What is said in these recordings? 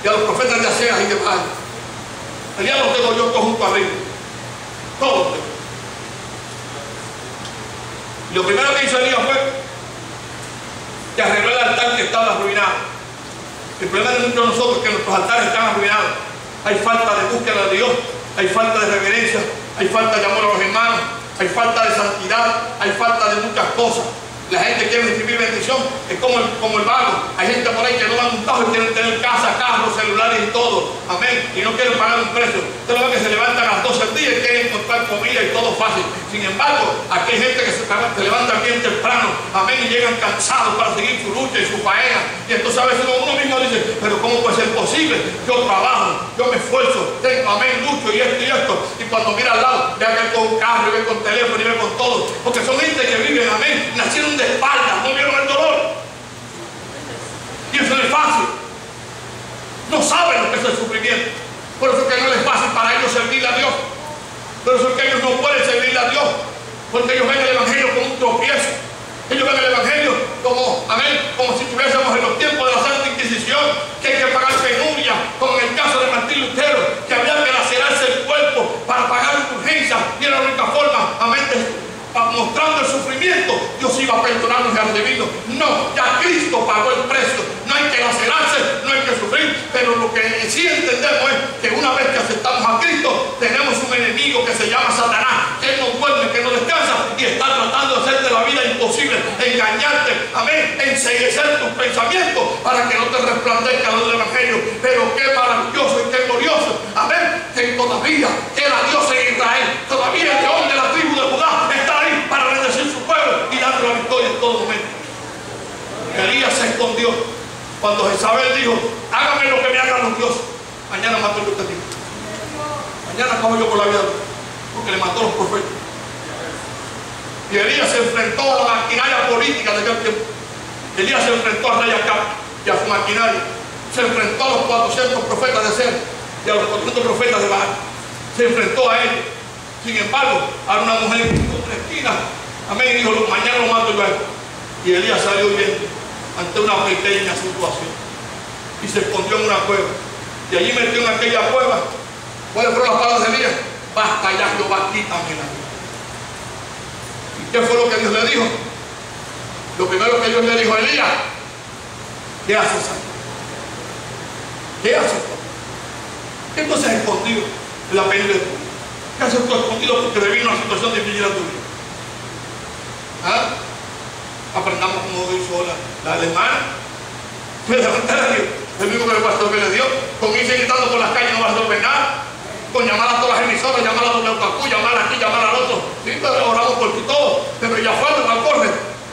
y a los profetas de Aseas y de Baal. Elías los degolló todos junto arriba. Todos. Y lo primero que hizo Elías fue que arregló el altar que estaba arruinado. El problema de muchos de nosotros es que nuestros altares están arruinados. Hay falta de búsqueda de Dios, hay falta de reverencia, hay falta de amor a los hermanos, hay falta de santidad, hay falta de muchas cosas. La gente quiere recibir bendición, es como el vago. Hay gente por ahí que no dan un tajo y quieren tener casa, carros, celulares y todo. Amén. Y no quieren pagar un precio. Usted lo ve que se levantan a las 12 del día y quieren encontrar comida y todo fácil. Sin embargo, aquí hay gente que se levanta bien temprano, amén, y llegan cansados para seguir su lucha y su faena. Y entonces a veces uno mismo dice, pero ¿cómo puede ser posible? Yo trabajo, yo me esfuerzo, tengo, amén, lucho y esto y esto. Y cuando mira al lado, ve acá con un carro, ve con teléfono y ve con todo. Porque son gente que viven, amén, nacieron de espalda, no vieron el dolor. Y eso no es fácil. No saben lo que es el sufrimiento. Por eso es que no es fácil para ellos servirle a Dios. Por eso es que ellos no pueden servirle a Dios. Porque ellos ven el Evangelio como un tropiezo. Ellos ven el Evangelio como, amén, como si estuviésemos en los tiempos de la Santa Inquisición, que hay que pagar penuria, como en el caso de Martín Lutero, que había que lacerarse el cuerpo para pagar urgencia. Y era la única forma, amén, mostrando el sufrimiento, Dios iba a perdonarnos y a redimirnos. No, ya Cristo pagó el precio. No hay que lacerarse, no hay que sufrir, pero lo que sí entendemos es que una vez que aceptamos a Cristo, tenemos un enemigo que se llama Satanás, que no duerme, que no descansa y está tratando de hacerte la vida imposible, engañarte, amén, enceguecer tus pensamientos para que no te resplandezca la luz del Evangelio. Pero qué maravilloso y qué glorioso, amén, que todavía queda Dios en Israel, todavía el león de la tribu de Judá está ahí para bendecir su pueblo y darle la victoria en todo momento. Elías se escondió cuando Jezabel dijo, hágame lo que me hagan los dioses. Mañana mato yo a usted. Mañana acabo yo con la vida porque le mató a los profetas. Y Elías se enfrentó a la maquinaria política de aquel tiempo. Elías se enfrentó al rey Acab y a su maquinaria. Se enfrentó a los 400 profetas de Ser y a los 400 profetas de Baal. Se enfrentó a ellos. Sin embargo, a una mujer en una esquina, amén, y dijo, mañana lo mato yo a él. Y Elías salió huyendo ante una pequeña situación y se escondió en una cueva. Y allí metió en aquella cueva. ¿Cuáles fueron las palabras de Elías? Basta ya, Jehová, quítame la vida. ¿Y qué fue lo que Dios le dijo? Lo primero que Dios le dijo a Elías, ¿qué haces aquí? ¿Qué haces tú? ¿Qué entonces escondido en la penumbra de tu vida? ¿Qué haces tú escondido porque te vino una situación difícil a tu vida? ¿Ah? Aprendamos como hizo la hermana. Fue levantar a Dios. El mismo que el pastor que le dio. Con irse gritando por las calles no va a resolver nada. Con llamar a todas las emisoras, llamar a WKQ, llamar aquí, llamar al otro. Sí, pero oramos por ti todo. Pero ya fue al corre.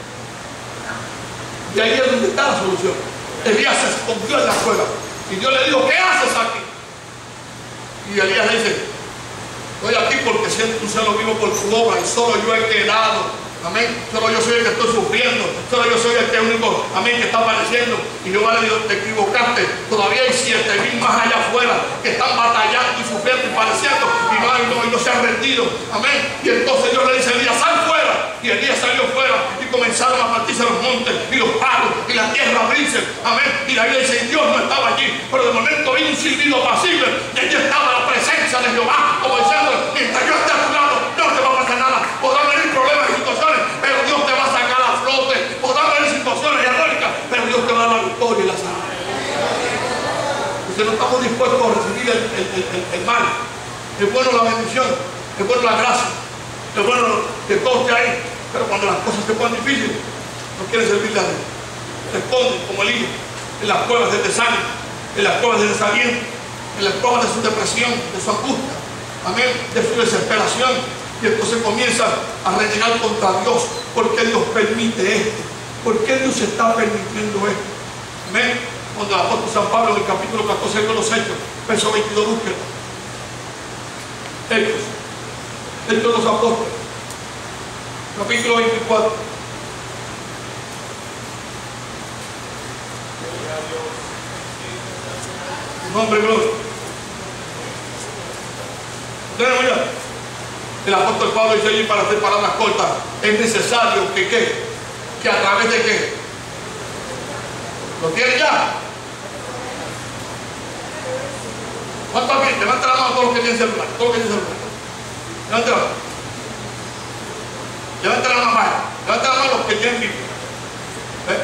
Y ahí es donde está la solución. Elías se escondió en la cueva. Y Dios le dijo, ¿qué haces aquí? Y Elías le dice, estoy aquí porque siento un celo vivo por tu obra y solo yo he quedado. Amén. Solo yo soy el que estoy sufriendo. Solo yo soy el que único, amén, que está padeciendo. Y Jehová le dijo, te equivocaste. Todavía hay 7,000 más allá afuera que están batallando y sufriendo y padeciendo. Y no se han rendido. Amén. Y entonces Dios le dice a Elías, sal fuera. Y Elías salió fuera y comenzaron a partirse los montes y los palos y la tierra a abrirse. Amén. Y la Biblia dice, Dios no estaba allí. Pero de momento vino un silbido apacible. Y allí estaba la presencia de Jehová. Como diciendo, mientras yo esté a tu lado, no te va a pasar nada. Podrán venir problemas y situaciones, pero Dios te va a sacar a flote. Podrán venir situaciones diabólicas, pero Dios te va a dar la victoria y la salud. Entonces no estamos dispuestos a recibir el mal. Es bueno la bendición, es bueno la gracia, es bueno que todo esté ahí, pero cuando las cosas se ponen difíciles, no quieren servirle a Dios. Se esconden como Elías en las cuevas del desánimo, en las cuevas del desaliento, en las cuevas de su depresión, de su angustia, amén, de su desesperación. Y entonces comienza a renegar contra Dios. ¿Por qué Dios permite esto? ¿Por qué Dios está permitiendo esto? Amén. Cuando el apóstol San Pablo en el capítulo 14 de los Hechos, verso 22, búsqueda. Hechos de los apóstoles, capítulo 24. Nombre gloria. Tenemos ya. El apóstol Pablo dice allí, para hacer palabras cortas, es necesario que ¿qué? Que a través de qué. ¿Lo tiene ya? ¿Cuántos aquí? Levanta la mano a todos los que tienen celular. Todos los que tienen celular. Levanta la mano. Levanta la mano. Levanta la mano a los que tienen Biblia. ¿Ves?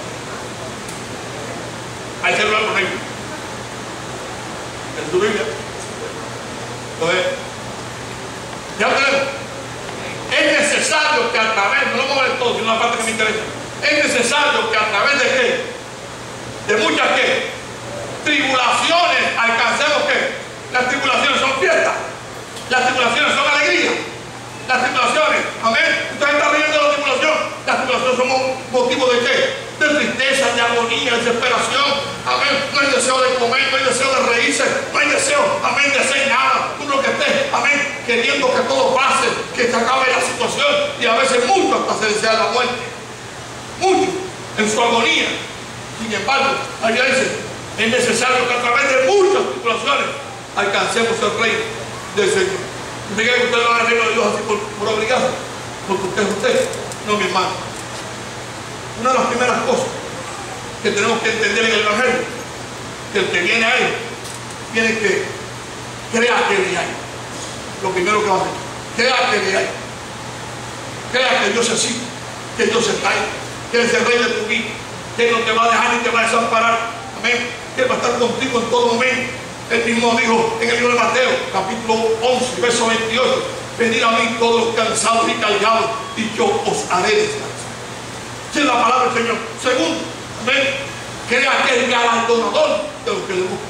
Hay celular con ellos. En tu Biblia. Entonces, ya tenemos. Es necesario que a través, no vamos a ver todo, sino una parte que me interesa. Es necesario que a través de qué, de muchas qué, tribulaciones alcancemos qué. Las tribulaciones son fiestas, las tribulaciones son alegría, las tribulaciones, amén. Usted está riendo de la tribulación, las tribulaciones son motivo de qué, de tristeza, de agonía, de desesperación, amén. No hay deseo de comer, no hay deseo de reírse, no hay deseo, amén, de hacer nada. Tú lo que estés, amén, queriendo que todo pase, que se acabe la situación, y a veces mucho hasta se desea la muerte, mucho en su agonía. Sin embargo, allá dice, es necesario que a través de muchas tribulaciones alcancemos el reino del Señor. ¿Usted cree que usted va al reino de Dios así por obligación? Porque usted es usted, no mi hermano. Una de las primeras cosas que tenemos que entender en el Evangelio, que el que viene a él, tiene que crear que le hay. Lo primero que va a hacer, crea que le hay. Crea que Dios existe, que Dios está ahí, que Él es el rey de tu vida, que Él no te va a dejar ni te va a desamparar. Amén. Que Él va a estar contigo en todo momento. Él mismo dijo en el libro de Mateo, capítulo 11, verso 28, venid a mí todos los cansados y cargados, y yo os haré descansar. Esa es la palabra del Señor. Segundo, amén, crea que es el galardonador de los que le buscan.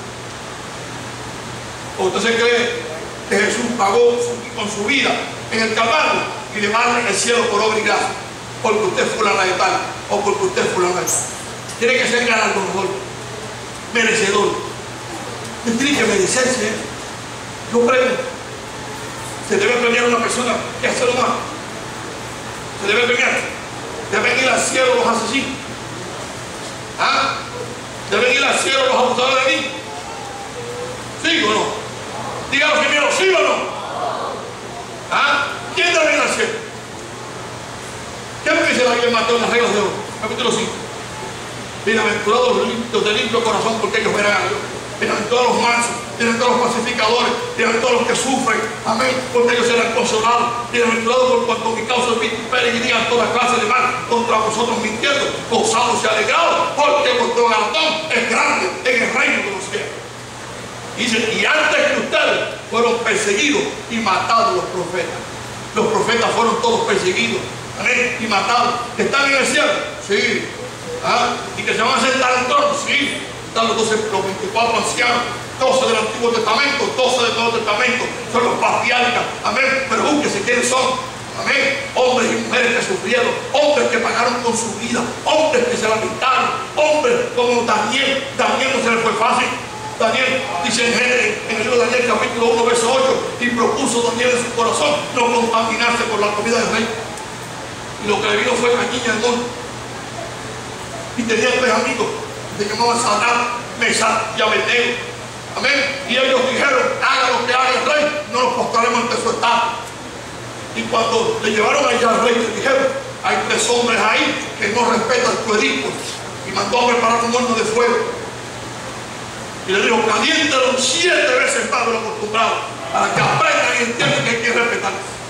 ¿O usted se cree que Jesús pagó con su vida en el Calvario y le va a dar en el cielo por obra y gracia? Porque usted fue la de tal, o porque usted fue la de tal. Tiene que ser galardonador, merecedor. Usted tiene que merecerse. Yo pregunto, ¿se debe premiar a una persona que hace lo malo? ¿Se debe premiar? ¿Deben ir al cielo los asesinos? ¿Ah? ¿Deben ir al cielo los abusadores de niños? ¿Sí o no? Díganos primero, ¿sí o no? ¿Ah? ¿Quién debe ir al cielo? ¿Qué me dice la Biblia en Mateo en las reglas de oro? Capítulo 5. Bienaventurados los limpios de limpio corazón, porque ellos verán a Dios. Bienaventurados los mansos, bienaventurados los pacificadores, bienaventurados los que sufren, amén, porque ellos serán consolados. Bienaventurados por cuanto mi causa vituperen y digan toda clase de mal contra vosotros mintiendo, gozados y alegrados, porque vuestro galardón es grande en el reino de los cielos. Dice, y antes que ustedes fueron perseguidos y matados los profetas. Los profetas fueron todos perseguidos, amén, y matados. ¿Están en el cielo? Sí. ¿Ah? ¿Y que se van a sentar en el trono? Sí. Están los 24 ancianos, 12 del Antiguo Testamento, 12 del Nuevo Testamento, son los patriarcas, amén, pero búsquese quiénes son, amén, hombres y mujeres que sufrieron, hombres que pagaron con su vida, hombres que se lamentaron, hombres como Daniel. Daniel no se le fue fácil. Daniel dice en el libro de Daniel capítulo 1 verso 8, y propuso Daniel en su corazón no contaminarse por la comida del rey, y lo que le vino fue cañilla de mundo. Y tenía 3 amigos, se llamaban Sadrach, Mesach y Abednego. Amén. Y ellos dijeron, haga lo que haga el rey, no nos postraremos ante su estatua. Y cuando le llevaron allá al rey, le dijeron, hay 3 hombres ahí que no respetan tu edicto. Y mandó a preparar un horno de fuego. Y le dijo, caliéntelo 7 veces más de lo acostumbrado, para que aprendan y entiendan que hay que respetar.